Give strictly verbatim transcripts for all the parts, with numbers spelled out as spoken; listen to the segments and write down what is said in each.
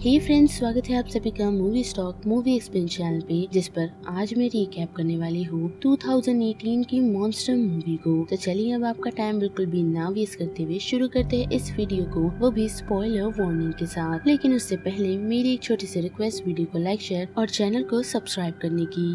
हे friends, स्वागत है आप सभी का movie stock movie explain channel पे, जिस पर आज मैं रिकैप करने वाली हूँ दो हज़ार अठारह की मॉन्स्टर मूवी को। तो चलिए अब आपका टाइम बिल्कुल भी ना वेस्ट करते हुए शुरू करते हैं इस वीडियो को, वो भी स्पॉइलर वार्निंग के साथ। लेकिन उससे पहले मेरी एक छोटी सी रिक्वेस्ट, वीडियो को लाइक, शेयर और चैनल को सब्सक्राइब करने की।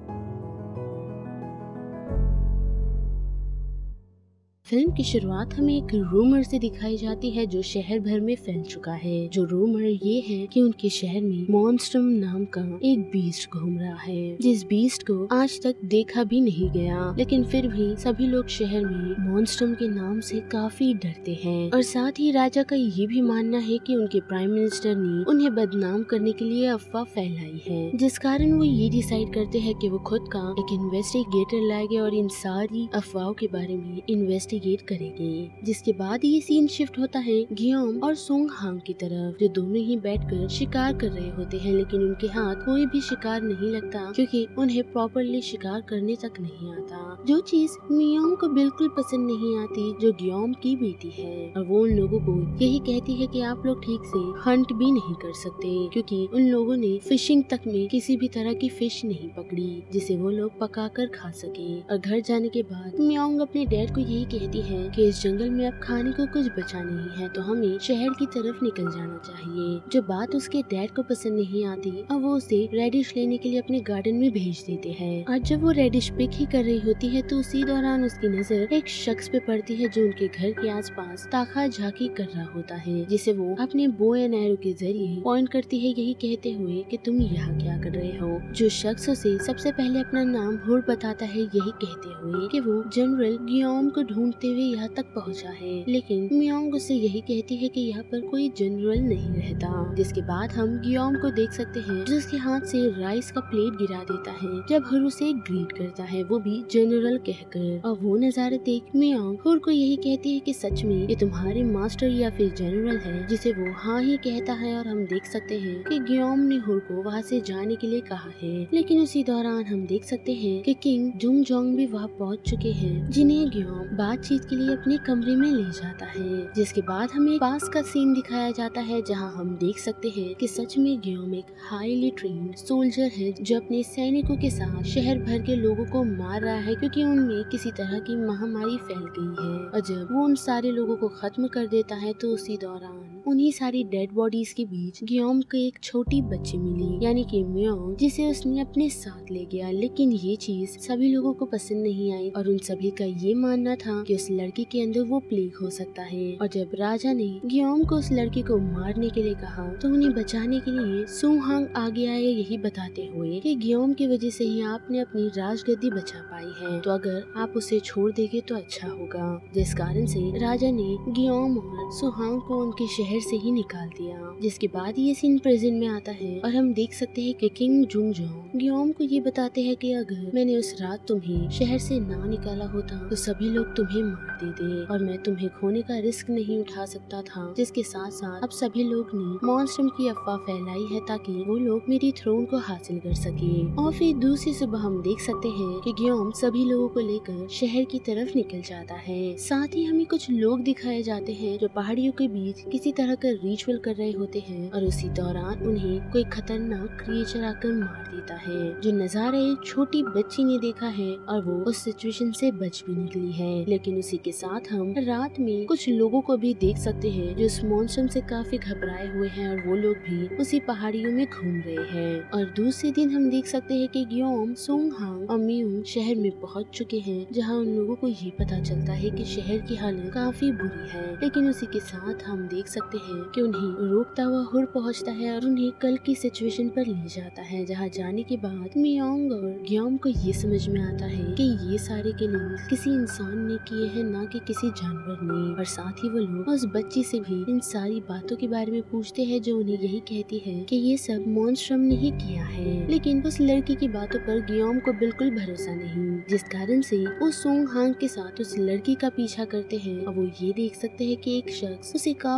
फिल्म की शुरुआत हमें एक रूमर से दिखाई जाती है जो शहर भर में फैल चुका है। जो रूमर ये है कि उनके शहर में मॉन्स्ट्रम नाम का एक बीस्ट घूम रहा है, जिस बीस्ट को आज तक देखा भी नहीं गया। लेकिन फिर भी सभी लोग शहर में मॉन्स्ट्रम के नाम से काफी डरते हैं। और साथ ही राजा का ये भी मानना है कि उनके प्राइम मिनिस्टर ने उन्हें बदनाम करने के लिए अफवाह फैलाई है, जिस कारण वो ये डिसाइड करते हैं कि वो खुद का एक इन्वेस्टिगेटर लाएंगे और इन सारी अफवाहों के बारे में इन्वेस्टिगेट करेंगे। जिसके बाद ये सीन शिफ्ट होता है गियोम और सोंग हांग की तरफ, जो दोनों ही बैठकर शिकार कर रहे होते हैं। लेकिन उनके हाथ कोई भी शिकार नहीं लगता, क्योंकि उन्हें प्रॉपरली शिकार करने तक नहीं आता, जो चीज मियोंग को बिल्कुल पसंद नहीं आती, जो गियोम की बेटी है। और वो उन लोगों को यही कहती है कि आप लोग ठीक से हंट भी नहीं कर सकते, क्योंकि उन लोगों ने फिशिंग तक में किसी भी तरह की फिश नहीं पकड़ी जिसे वो लोग पका कर खा सके। और घर जाने के बाद मियोंग अपने डैड को यही कहती है कि इस जंगल में अब खाने को कुछ बचा नहीं है, तो हमें शहर की तरफ निकल जाना चाहिए। जो बात उसके डैड को पसंद नहीं आती, अब वो उसे रेडिश लेने के लिए अपने गार्डन में भेज देते हैं। और जब वो रेडिश पिक ही कर रही होती है, तो उसी दौरान उसकी नजर एक शख्स पे पड़ती है जो उनके घर के आसपास ताका झाकी कर रहा होता है, जिसे वो अपने बो एंड एरो के जरिए पॉइंट करती है, यही कहते हुए कि तुम यहाँ क्या कर रहे हो। जो शख्स उसे सबसे पहले अपना नाम हुर बताता है, यही कहते हुए कि वो जनरल गियोम को ढूंढते हुए यहाँ तक पहुँचा है। लेकिन मियोंग उससे यही कहती है कि यहाँ पर कोई जनरल नहीं रहता। जिसके बाद हम गियोम को देख सकते हैं, जो उसके हाथ से राइस का प्लेट गिरा देता है जब हुर उसे ग्रीट करता है, वो भी जनरल कहकर। और वो नजारा देख मियोंग हुर को यही कहती है कि सच में ये तुम्हारे मास्टर या फिर जनरल है, जिसे वो हाँ ही कहता है। और हम देख सकते हैं कि गियोम ने हुर को वहाँ से जाने के लिए कहा है। लेकिन उसी दौरान हम देख सकते हैं कि किंग जुंग जोंग भी वहाँ पहुँच चुके हैं, जिन्हें गियोम बातचीत के लिए अपने कमरे में ले जाता है। जिसके बाद हमें पास का सीन दिखाया जाता है, जहां हम देख सकते हैं कि सच में गियोम एक हाईली ट्रेन्ड सोल्जर है, जो अपने सैनिकों के साथ शहर भर के लोगों को मार रहा है, क्योंकि उनमें किसी तरह की महामारी फैल गई है। और जब वो उन सारे लोगों को खत्म कर देता है, तो उसी दौरान उन्हीं सारी डेड बॉडीज के बीच गियोम को एक छोटी बच्ची मिली, यानी कि मियोंग, जिसे उसने अपने साथ ले गया। लेकिन ये चीज सभी लोगों को पसंद नहीं आई, और उन सभी का ये मानना था कि उस लड़की के अंदर वो प्लेग हो सकता है। और जब राजा ने गियोम को उस लड़की को मारने के लिए कहा, तो उन्हें बचाने के लिए सुहांग आगे आए, यही बताते हुए कि गियोम की वजह से ही आपने अपनी राजगद्दी बचा पाई है, तो अगर आप उसे छोड़ देंगे तो अच्छा होगा। जिस कारण से राजा ने गियोम और सुहांग को उनके शहर से ही निकाल दिया। जिसके बाद ये सीन प्रेजेंट में आता है, और हम देख सकते हैं कि किंग जुंग जोंग गियोम को ये बताते हैं कि अगर मैंने उस रात तुम्हें शहर से ना निकाला होता, तो सभी लोग तुम्हें मार देते, और मैं तुम्हें खोने का रिस्क नहीं उठा सकता था। जिसके साथ साथ अब सभी लोग ने मॉन्स्ट्रम की अफवाह फैलाई है, ताकि वो लोग मेरी थ्रोन को हासिल कर सके। और फिर दूसरी सुबह हम देख सकते हैं कि गियोम सभी लोगों को लेकर शहर की तरफ निकल जाता है। साथ ही हमें कुछ लोग दिखाए जाते हैं, जो पहाड़ियों के बीच किसी तरह का रिचुअल कर रहे होते हैं, और उसी दौरान उन्हें कोई खतरनाक क्रिएचर आकर मार देता है, जो नजारा एक छोटी बच्ची ने देखा है, और वो उस सिचुएशन से बच भी निकली है। लेकिन उसी के साथ हम रात में कुछ लोगों को भी देख सकते हैं, जो इस मॉन्सून से काफी घबराए हुए हैं, और वो लोग भी उसी पहाड़ियों में घूम रहे हैं। और दूसरे दिन हम देख सकते हैं कि गियोम, सोंग हांग और मियोंग शहर में पहुंच चुके हैं, जहां उन लोगों को ये पता चलता है कि शहर की हालत काफी बुरी है। लेकिन उसी के साथ हम देख सकते हैं कि उन्हें रोकता हुआ हुर पहुंचता है, और उन्हें कल की सिचुएशन पर ले जाता है, जहां जाने के बाद मियोंग और गियोम को ये समझ में आता है कि ये सारे किलिंग किसी इंसान ने किए हैं, ना कि किसी जानवर ने। और साथ ही वो लोग उस बच्ची से भी इन सारी बातों के बारे में पूछते हैं, जो उन्हें यही कहती है कि ये सब मॉन्स्ट्रम ने ही किया है। लेकिन उस लड़की की बातों पर गियोम को बिल्कुल भरोसा नहीं, जिस कारण से वो सोंग हांग के साथ उस लड़की का पीछा करते हैं। और वो ये देख सकते हैं कि एक शख्स उसे काफी सारा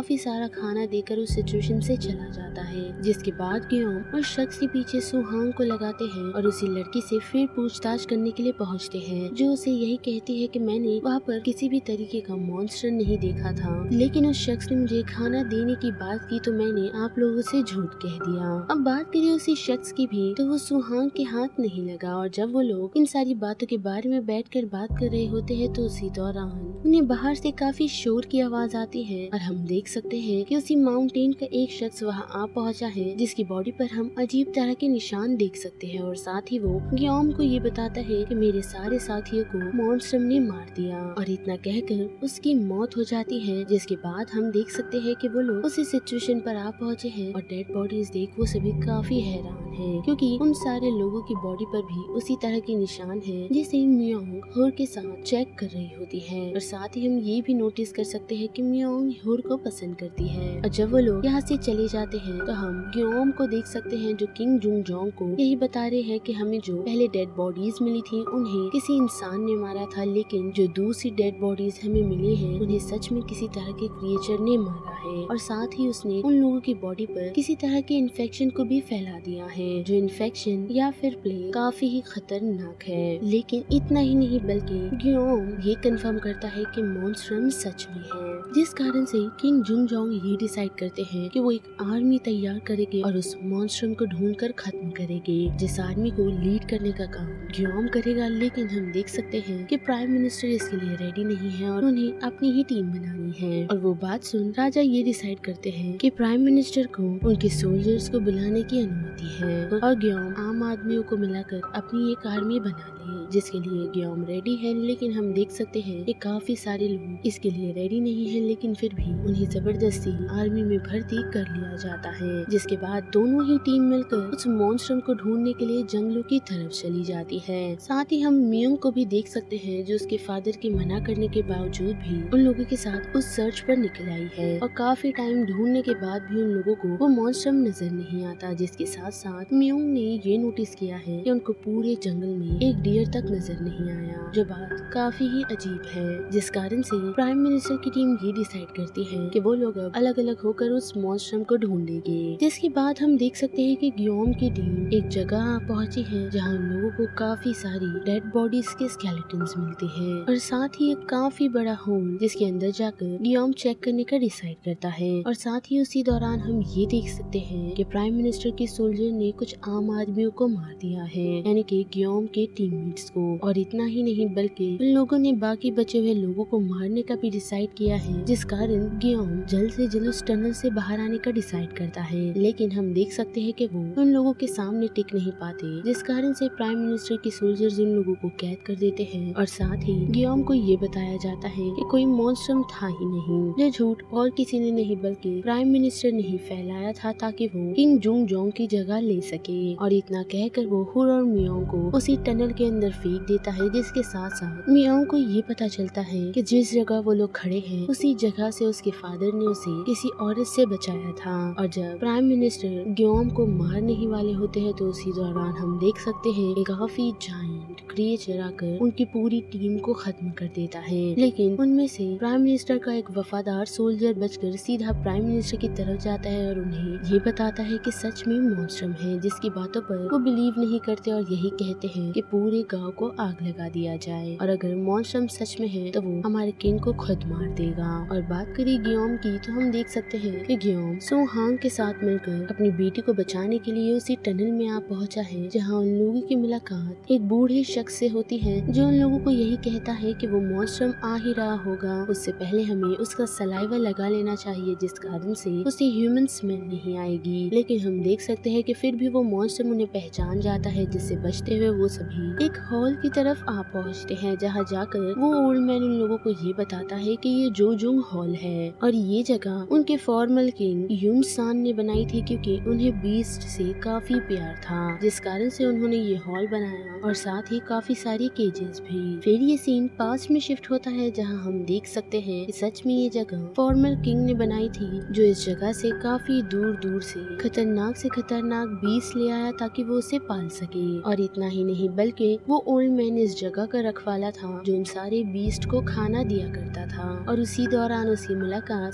सारा खाना देकर उस सिचुएशन से चला जाता है। जिसके बाद गियोम उस शख्स के पीछे सुहांग को लगाते हैं और उसी लड़की से फिर पूछताछ करने के लिए पहुंचते हैं, जो उसे यही कहती है कि मैंने वहाँ पर किसी भी तरीके का मॉन्स्टर नहीं देखा था, लेकिन उस शख्स ने मुझे खाना देने की बात की तो मैंने आप लोगों से झूठ कह दिया। अब बात करें उसी शख्स की भी तो वो सुहांग के हाथ नहीं लगा और जब वो लोग इन सारी बातों के बारे में बैठकर बात कर रहे होते हैं तो उसी दौरान उन्हें बाहर से काफी शोर की आवाज आती है और हम देख सकते हैं कि उसी माउंटेन का एक शख्स वहाँ आ पहुँचा है, जिसकी बॉडी पर हम अजीब तरह के निशान देख सकते हैं और साथ ही वो गियोम को ये बताता है कि मेरे सारे साथियों को मॉन्स्टर ने मार दिया और इतना कहकर उसकी मौत हो जाती है। जिसके बाद हम देख सकते हैं कि वो लोग उसी सिचुएशन पर आ पहुँचे हैं और डेड बॉडीज देख वो सभी काफी हैरान है, क्योंकि उन सारे लोगों की बॉडी पर भी उसी तरह के निशान है जिसे मियोंग हुर के साथ चेक कर रही होती है। और साथ ही हम ये भी नोटिस कर सकते हैं कि मियोंग हुर को पसंद करती है। और जब वो लोग यहाँ से चले जाते हैं तो हम गियोम को देख सकते हैं जो किंग जुंग जोंग को यही बता रहे हैं कि हमें जो पहले डेड बॉडीज मिली थी उन्हें किसी इंसान ने मारा था, लेकिन जो दूसरी डेड बॉडीज हमें मिली हैं उन्हें सच में किसी तरह के क्रिएचर ने मारा है और साथ ही उसने उन लोगों की बॉडी पर किसी तरह के इन्फेक्शन को भी फैला दिया है, जो इन्फेक्शन या फिर प्लेग काफी ही खतरनाक है। लेकिन इतना ही नहीं बल्कि गियोम ये कंफर्म करता है कि मॉन्स्ट्रम सच में है, जिस कारण से किंग जुंग जोंग ये डिसाइड करते हैं कि वो एक आर्मी तैयार करेंगे और उस मॉन्स्ट्रम को ढूंढकर खत्म करेंगे, जिस आर्मी को लीड करने का काम गियोम करेगा। लेकिन हम देख सकते हैं कि प्राइम मिनिस्टर इसके लिए रेडी नहीं है और उन्हें अपनी ही टीम बनानी है। और वो बात सुन राजा ये डिसाइड करते हैं कि प्राइम मिनिस्टर को उनके सोल्जर्स को बुलाने की अनुमति है और गियोम आम आदमियों को मिलाकर अपनी एक आर्मी बना ले, जिसके लिए गियोम रेडी है। लेकिन हम देख सकते हैं कि काफी सारे लोग इसके लिए रेडी नहीं है, लेकिन फिर भी उन्हें जबरदस्ती आर्मी में भर्ती कर लिया जाता है। जिसके बाद दोनों ही टीम मिलकर उस मॉन्स्टर को ढूंढने के लिए जंगलों की तरफ चली जाती है। साथ ही हम मियोंग को भी देख सकते हैं जो उसके फादर के मना करने के बावजूद भी उन लोगों के साथ उस सर्च पर निकल आई है और काफी टाइम ढूंढने के बाद भी उन लोगों को वो मॉन्स्टर नजर नहीं आता। जिसके साथ साथ मियोंग ने ये नोटिस किया है कि उनको पूरे जंगल में एक डियर तक नजर नहीं आया, जो बात काफी ही अजीब है। जिस कारण से प्राइम मिनिस्टर की टीम ये डिसाइड करती है कि वो लोग अब अलग अलग होकर उस मॉन्स्टर को ढूंढेंगे। जिसके बाद हम देख सकते हैं कि गियोम की टीम एक जगह पहुंची है जहां उन लोगों को काफी सारी डेड बॉडीज के स्केलेटन्स मिलते हैं और साथ ही एक काफी बड़ा होल जिसके अंदर जाकर गियोम चेक करने का डिसाइड करता है। और साथ ही उसी दौरान हम ये देख सकते हैं कि प्राइम मिनिस्टर के सोल्जर ने कुछ आम आदमियों को मार दिया है, यानी कि गियोम के टीममेट्स को। और इतना ही नहीं बल्कि उन लोगों ने बाकी बचे हुए लोगों को मारने का भी डिसाइड किया है, जिस कारण गियोम जल्द से जल्द उस टनल से बाहर आने का डिसाइड करता है। लेकिन हम देख सकते हैं कि वो उन लोगों के सामने टिक नहीं पाते, जिस कारण से प्राइम मिनिस्टर के सोल्जर्स उन लोगों को कैद कर देते हैं। और साथ ही गियोम को ये बताया जाता है कि कोई मॉन्स्टर था ही नहीं, जो झूठ और किसी ने नहीं बल्कि प्राइम मिनिस्टर ने ही फैलाया था ताकि वो किंग जुंग जोंग की जगह ले सके। और इतना कहकर वो हुर और मियोंग को उसी टनल के अंदर फेंक देता है, जिसके साथ साथ मियोंग को ये पता चलता है कि जिस जगह वो लोग खड़े हैं उसी जगह से उसके फादर ने उसे किसी औरत से बचाया था। और जब प्राइम मिनिस्टर गियोम को मारने ही वाले होते हैं तो उसी दौरान हम देख सकते हैं एक काफी जायंट क्रिएचर आकर उनकी पूरी टीम को खत्म कर देता है। लेकिन उनमें से प्राइम मिनिस्टर का एक वफादार सोल्जर बचकर सीधा प्राइम मिनिस्टर की तरफ जाता है और उन्हें ये बताता है कि सच में मॉन्स्टर है, जिसकी बातों पर वो बिलीव नहीं करते और यही कहते हैं कि पूरे गांव को आग लगा दिया जाए और अगर मॉन्स्टर सच में है तो वो हमारे किंग को खुद मार देगा। और बात करें गियोम की तो हम देख सकते हैं कि गियोम सुहांग के साथ मिलकर अपनी बेटी को बचाने के लिए उसी टनल में आ पहुंचा है, जहां उन लोगों की मुलाकात एक बूढ़े शख्स से होती है जो उन लोगों को यही कहता है कि वो मॉन्स्टर आ ही रहा होगा, उससे पहले हमें उसका सलाइवा लगा लेना चाहिए, जिस कारण से उसे ह्यूमन स्मेल नहीं आएगी। लेकिन हम देख सकते हैं कि फिर भी वो मॉन्स्टर उन्हें पहचान जाता है, जिससे बचते हुए वो सभी एक हॉल की तरफ आ पहुंचते हैं, जहां जाकर वो ओल्ड मैन उन लोगों को ये बताता है कि ये जोजुंग हॉल है और ये जगह उनके फॉर्मल किंग यून सान ने बनाई थी, क्योंकि उन्हें बीस्ट से काफी प्यार था, जिस कारण से उन्होंने ये हॉल बनाया और साथ ही काफी सारी केजेस भी। फिर ये सीन पास्ट में शिफ्ट होता है, जहां हम देख सकते हैं कि सच में ये जगह फॉर्मल किंग ने बनाई थी, जो इस जगह से काफी दूर दूर से खतरनाक से खतरनाक बीस्ट ले आया ताकि वो उसे पाल सके। और इतना ही नहीं बल्कि वो ओल्ड मैन इस जगह का रखवाला था जो उन सारे बीस्ट को खाना दिया करता था। और उसी दौरान उसकी मुलाकात सबसे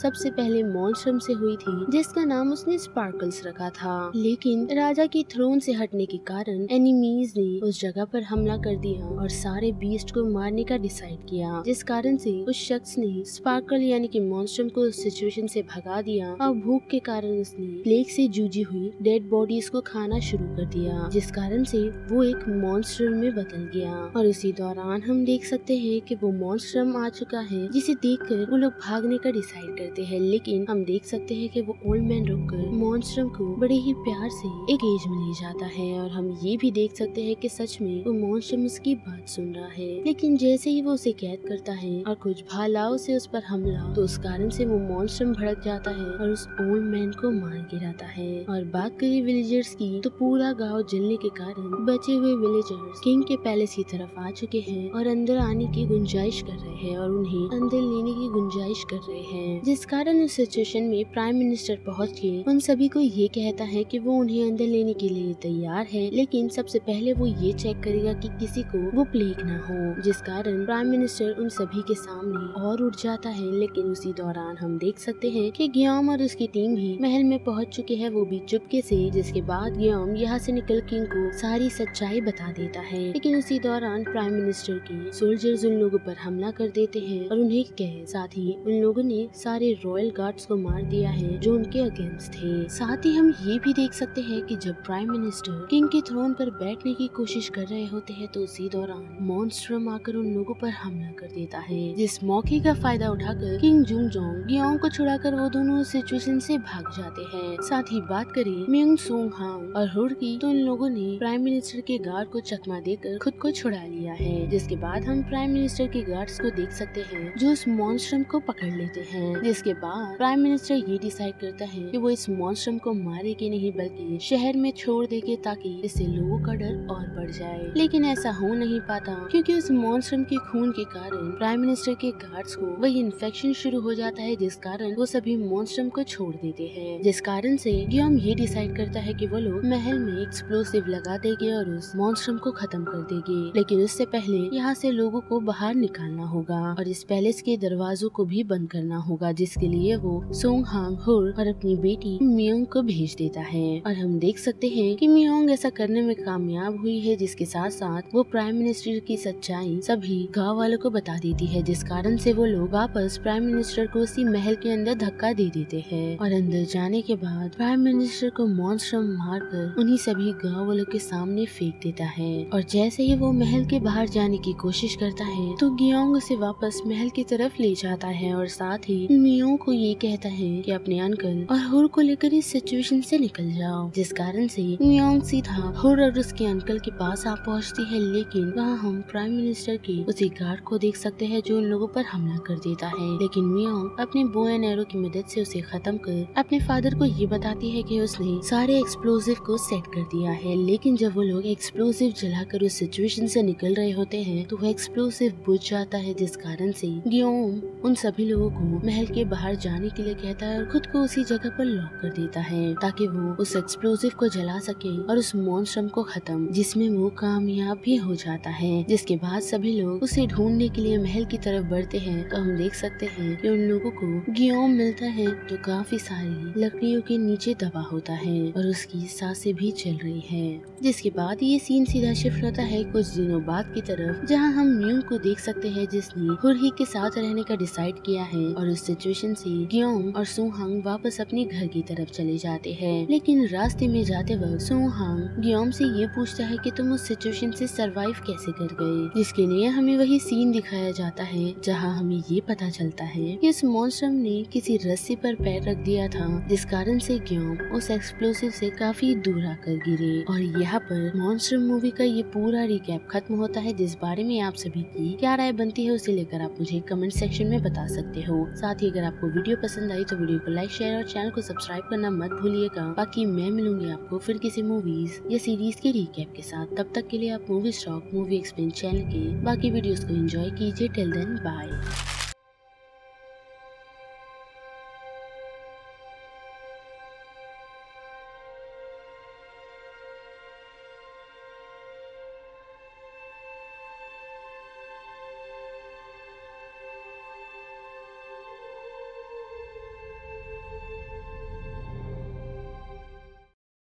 पहले मॉन्स्ट्रम से हुई थी, जिसका नाम उसने स्पार्कल्स रखा था। लेकिन राजा की थ्रोन से हटने के कारण एनिमीज ने उस जगह पर हमला कर दिया और सारे बीस्ट को मारने का डिसाइड किया, जिस कारण से उस शख्स ने स्पार्कल यानी कि मॉन्स्ट्रम को उस सिचुएशन से भगा दिया और भूख के कारण उसने प्लेग से जूझी हुई डेड बॉडीज को खाना शुरू कर दिया, जिस कारण से वो एक मॉन्स्टर में बदल गया। और इसी दौरान हम देख सकते हैं कि वो मॉन्स्ट्रम आ चुका है, जिसे देखकर वो लोग भागने का डिसाइड करते हैं। लेकिन हम देख सकते हैं कि वो ओल्ड मैन रुककर मॉन्स्ट्रम को बड़े ही प्यार से एक एज में ले जाता है और हम ये भी देख सकते हैं कि सच में वो मॉन्स्ट्रम उसकी बात सुन रहा है। लेकिन जैसे ही वो उसे कैद करता है और कुछ भालाओं से उस पर हमला, तो उस कारण से वो मॉन्स्ट्रम भड़क जाता है और उस ओल्ड मैन को मार गिराता है। और बात करें विलेजर्स की, तो पूरा गांव जलने के कारण बचे हुए विलेजर्स किंग के पैलेस की तरफ आ चुके हैं और अंदर आने की गुंजाइश कर रहे हैं और उन्हें अंदर लेने की गुंजाइश कर रहे हैं, जिस कारण उस सिचुएशन में प्राइम मिनिस्टर पहुंच के उन सभी को ये कहता है कि वो उन्हें अंदर लेने के लिए तैयार है, लेकिन सबसे पहले वो ये चेक करेगा कि किसी को वो प्लेग ना हो, जिस कारण प्राइम मिनिस्टर उन सभी के सामने और उठ जाता है। लेकिन उसी दौरान हम देख सकते हैं कि गियाम और उसकी टीम भी महल में पहुंच चुके हैं, वो भी चुपके से, जिसके बाद गियाम यहाँ से निकल किंग को सारी सच्चाई बता देता है। लेकिन उसी दौरान प्राइम मिनिस्टर के सोल्जर्स उन लोगों पर हमला कर देते हैं और उन्हें कह साथ ही उन लोगों ने सारे रॉयल गार्ड्स को मार दिया है जो उनके अगेंस्ट थे। साथ ही हम ये भी देख सकते हैं कि जब प्राइम मिनिस्टर किंग के थ्रोन पर बैठने की कोशिश कर रहे होते हैं, तो उसी दौरान मॉन्स्ट्रम आकर उन लोगों पर हमला कर देता है, जिस मौके का फायदा उठाकर किंग जुंगजोंग गियाओं को छुड़ाकर वो दोनों सिचुएशन से भाग जाते हैं। साथ ही बात करें म्योंग सोंग हांग और हुर की, तो इन लोगों ने प्राइम मिनिस्टर के गार्ड को चकमा देकर खुद को छुड़ा लिया है, जिसके बाद हम प्राइम मिनिस्टर के गार्ड्स को देख सकते हैं जो उस मॉन्स्ट्रम को पकड़ लेते हैं। जिसके बाद प्राइम मिनिस्टर ये डिसाइड करता है कि वो इस मॉन्स्ट्रम को मारे कि नहीं, बल्कि शहर में छोड़ देंगे ताकि इससे लोगों का डर और बढ़ जाए। लेकिन ऐसा हो नहीं पाता, क्योंकि उस मॉन्स्ट्रम के खून के कारण प्राइम मिनिस्टर के गार्ड्स को वही इन्फेक्शन शुरू हो जाता है, जिस कारण वो सभी मॉन्स्ट्रम को छोड़ देते हैं। जिस कारण से गियाम ये डिसाइड करता है कि वो लोग महल में एक्सप्लोसिव लगा देंगे और उस मॉन्स्ट्रम को खत्म कर देंगे। लेकिन उससे पहले यहाँ से लोगों को बाहर निकालना होगा और इस पैलेस के दरवाजों को भी बंद करना होगा, जिसके लिए वो सोंग हांग हुर और अपनी बेटी म्योंग को भेज देता है। और हम देख सकते हैं कि म्योंग ऐसा करने में कामयाब हुई है, जिसके साथ साथ वो प्राइम मिनिस्टर की सच्चाई सभी गाँव वालों को बता देती है, जिस कारण से वो लोग वापस प्राइम मिनिस्टर को उसी महल के अंदर धक्का दे देते हैं। और अंदर जाने के बाद प्राइम मिनिस्टर को मॉन्स्ट्रम मारकर उन्हीं सभी गाँव वालों के सामने फेंक देता है। और जैसे ही वो महल के बाहर जाने की कोशिश करता है, तो गियोंग उसे वापस महल की तरफ ले जाता है और साथ ही मियोंग को ये कहता है कि अपने अंकल और हुर को लेकर इस सिचुएशन से निकल जाओ, जिस कारण से मियोंग सीधा हुर और उसके अंकल के पास आ पहुँचती है। लेकिन वहाँ हम प्राइम मिनिस्टर के उसी गार्ड को देख सकते हैं जो उन लोगों पर हमला कर देता है। लेकिन मियोंग अपने बो एंड एरो की मदद से उसे खत्म कर अपने फादर को ये बताती है कि उसने सारे एक्सप्लोसिव को सेट कर दिया है। लेकिन जब वो लोग एक्सप्लोसिव जलाकर उस सिचुएशन से निकल रहे होते हैं, तो वो एक्सप्लोसिव बुझ जाता है, जिस कारण से गियोम उन सभी लोगों को महल के बाहर जाने के लिए कहता है और खुद को उसी जगह पर लॉक कर देता है, ताकि वो उस एक्सप्लोसिव को जला सके और उस मॉन्स्ट्रम को खत्म, जिसमें वो कामयाब भी हो जाता है। जिसके बाद सभी लोग उसे ढूंढने के लिए महल की तरफ बढ़ते हैं, तो हम देख सकते हैं कि उन लोगों को गियोम मिलता है जो काफी सारी लकड़ियों के नीचे दबा होता है और उसकी सांसें भी चल रही है। जिसके बाद ये सीन सीधा शिफ्ट होता है कुछ दिनों बाद की तरफ, जहां हम म्योंग को देख सकते हैं जिसने हुरही के साथ रहने का डिसाइड किया है और उस सिचुएशन से गियोम और सुहांग वापस अपने घर की तरफ चले जाते हैं। लेकिन रास्ते में जाते वक्त सुहांग गियोम से ये पूछता है कि तुम उस सिचुएशन से सरवाइव कैसे कर गए, जिसके लिए हमें वही सीन दिखाया जाता है जहाँ हमें ये पता चलता है कि उस मॉन्स्ट्रम ने किसी रस्सी पर पैर रख दिया था, जिस कारण से गियोम उस एक्सप्लोसिव से काफी दूर आकर गिरे। और यहाँ पर मॉन्स्ट्रम मूवी का ये पूरा रिकैप खत्म होता है, जिस बारे में आप सभी की क्या राय बनती है उसे लेकर आप मुझे कमेंट सेक्शन में बता सकते हो। साथ ही अगर आपको वीडियो पसंद आई तो वीडियो को लाइक, शेयर और चैनल को सब्सक्राइब करना मत भूलिएगा। बाकी मैं मिलूंगी आपको फिर किसी मूवीज या सीरीज के रिकैप के साथ। तब तक के लिए आप movie stock movie explain channel के बाकी वीडियोस को एंजॉय कीजिए। Till then bye.